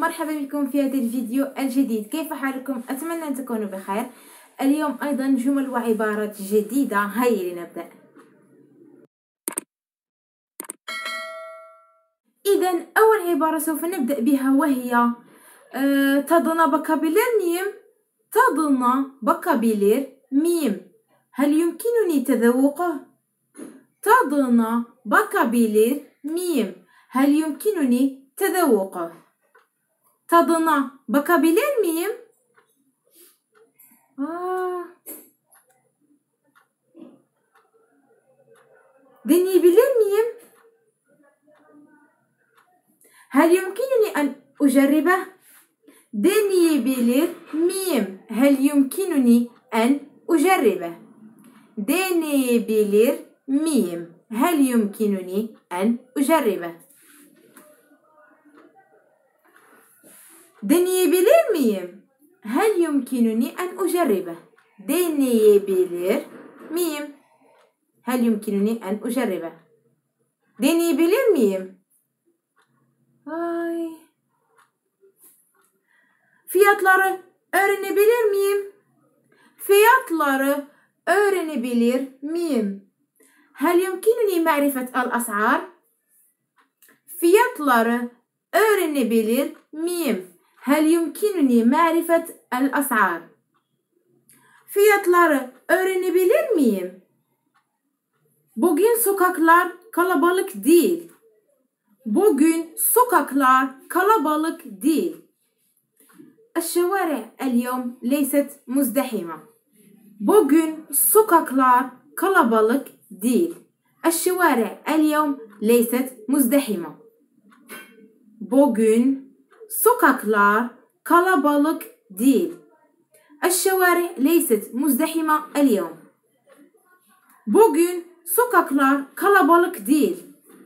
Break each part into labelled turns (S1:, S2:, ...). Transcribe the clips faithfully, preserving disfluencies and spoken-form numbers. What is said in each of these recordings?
S1: مرحبا بكم في هذا الفيديو الجديد. كيف حالكم؟ أتمنى أن تكونوا بخير. اليوم أيضا جمل وعبارات جديدة. هيا لنبدأ. إذا أول عبارة سوف نبدأ بها وهي أه تadına bakabilir miyim؟ تadına bakabilir miyim؟ هل يمكنني تذوقه؟ تadına bakabilir miyim؟ هل يمكنني تذوقه؟ Tadına bakabilir miyim? Aa. Deneyebilir miyim? هل يمكنني أن أجربه؟ Deneyebilir miyim? هل يمكنني أن أجربه؟ Deneyebilir miyim? هل يمكنني أن أجربه؟ Deneyebilir miyim? هل يمكنني أن أجربه؟ Deneyebilir miyim? هل يمكنني أن أجربه؟ Deneyebilir miyim? Ay. Fiyatları öğrenebilir miyim? Fiyatları öğrenebilir miyim? هل يمكنني معرفة الأسعار؟ Fiyatları öğrenebilir miyim? هل يمكنني معرفة الأسعار؟ Fiyatları öğrenebilir miyim? Bugün sokaklar kalabalık değil. Bugün sokaklar kalabalık değil. الشوارع اليوم ليست مزدحمة. Bugün sokaklar kalabalık değil. الشوارع اليوم ليست مزدحمة. Bugün sokaklar kalabalık değil. الشوارع ليست مزدحمة اليوم. Bugün sokaklar kalabalık değil.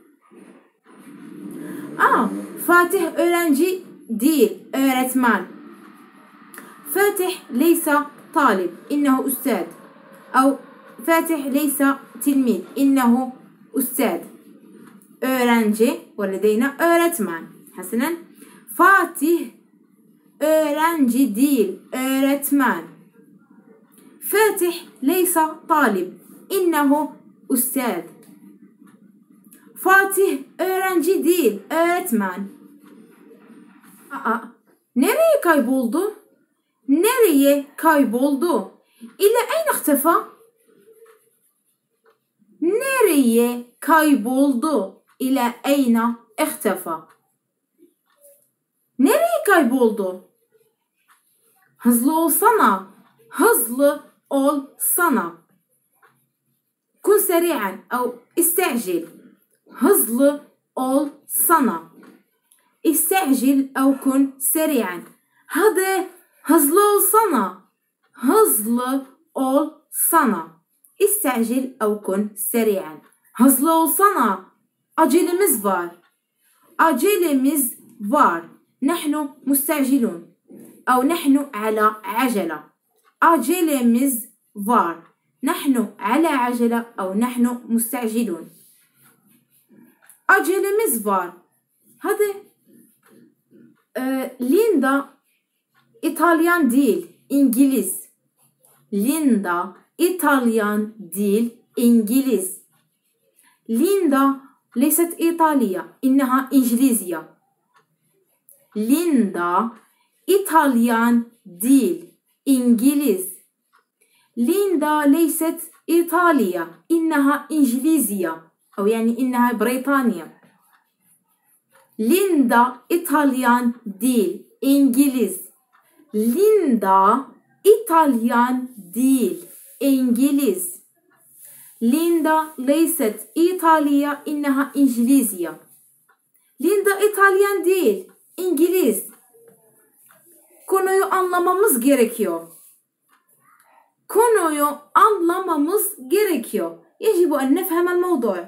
S1: Aa, Fatih öğrenci değil, öğretmen. فاتح ليس طالب إنه أستاذ أو فاتح ليس تلميذ إنه أستاذ. öğrenci ولدينا öğretmen. حسنا Fatih öğrenci değil, öğretmen. فاتح ليس طالب إنه أستاذ. Fatih öğrenci değil, öğretmen. Aa, nereye kayboldu? Nereye kayboldu? İle ayna ihtefa? Nereye kayboldu? İle ayna ihtefa? Nereye kayboldu? Hızlı olsana. Hızlı olsana. Kun seri'an أو استعجل. Hızlı olsana. استعجل أو kun seri'an. Hadi hızlı olsana. Hızlı olsana. استعجل أو kun seri'an. Hızlı olsana. Acelemiz var. Acelemiz var. نحن مستعجلون أو نحن على عجلة. acelemiz var. نحن على عجلة أو نحن مستعجلون. acelemiz var. Hadi. Ee, Linda İtalyan değil, İngiliz. Linda İtalyan değil, İngiliz. Linda ليست إيطالية إنها إنجليزية. Linda İtalyan değil, İngiliz. Linda ليست إيطالية إنها إنجليزية أو يعني إنها بريطانية. Linda İtalyan değil, İngiliz. Linda İtalyan değil, İngiliz. Linda ليست إيطالية إنها إنجليزية. Linda İtalyan değil, İngiliz. Konuyu anlamamız gerekiyor. Konuyu anlamamız gerekiyor. يجب أن نفهم الموضوع.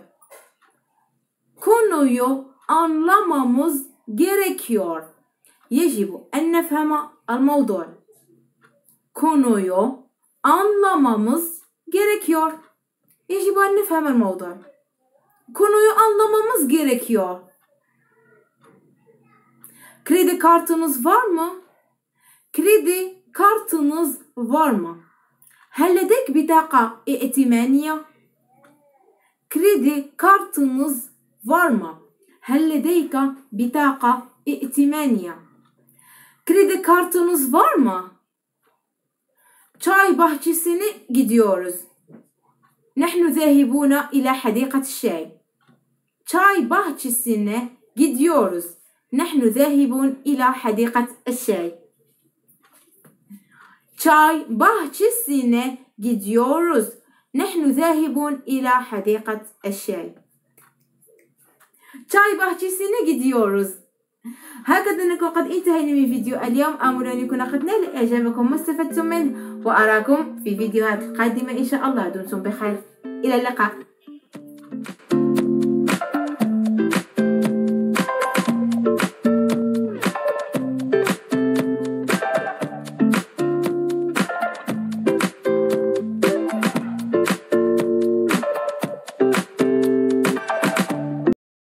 S1: Konuyu anlamamız gerekiyor. يجب أن نفهم الموضوع. Konuyu anlamamız gerekiyor. يجب أن نفهم الموضوع. Konuyu anlamamız gerekiyor. Kredi kartınız var mı? Kredi kartınız var mı? هل لديك بطاقة ائتمانية؟ kredi kartınız var mı? هل لديك بطاقة ائتمانية? Kredi kartınız var mı? Çay bahçesine gidiyoruz. نحن ذاهبون إلى حديقة الشاي. Çay bahçesine gidiyoruz. نحن ذاهبون إلى حديقة الشاي. Çay bahçesine gidiyoruz. نحن ذاهبون إلى حديقة الشاي. Çay bahçesine gidiyoruz. هكذا نكون قد انتهينا من فيديو اليوم. آمل أن يكون قد نال إعجابكم واستفدتم منه، وأراكم في فيديوهات قادمة إن شاء الله. دمتم بخير، إلى اللقاء.